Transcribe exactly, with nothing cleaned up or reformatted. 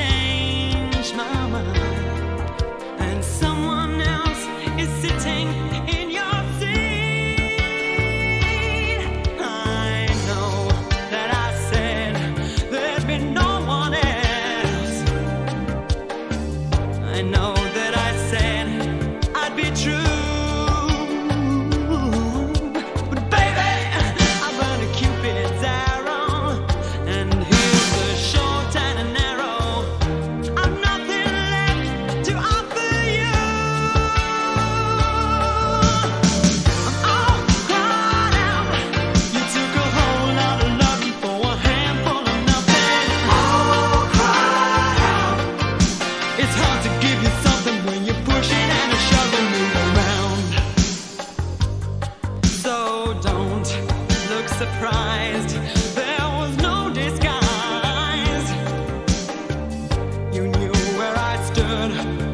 change my mind, and someone else is sitting in your seat. I know that I said there'd be no one else. I know that I said I'd be true. Surprised, there was no disguise. You knew where I stood.